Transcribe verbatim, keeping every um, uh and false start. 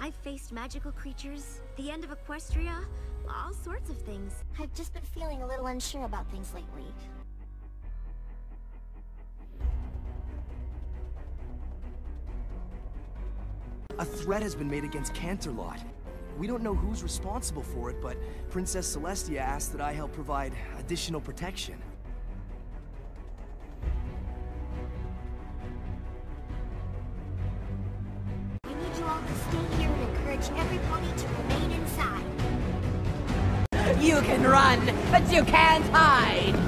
I've faced magical creatures, the end of Equestria, all sorts of things. I've just been feeling a little unsure about things lately. A threat has been made against Canterlot. We don't know who's responsible for it, but Princess Celestia asked that I help provide additional protection. I need you all to stay here and encourage everybody to remain inside. You can run, but you can't hide!